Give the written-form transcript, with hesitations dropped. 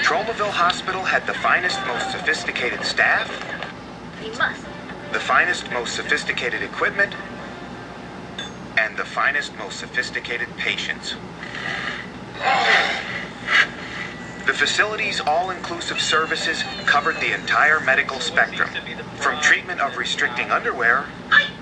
Tromaville Hospital had the finest, most sophisticated staff, You must. the finest, most sophisticated equipment, and the finest, most sophisticated patients. The facility's all-inclusive services covered the entire medical spectrum, from treatment of restricting underwear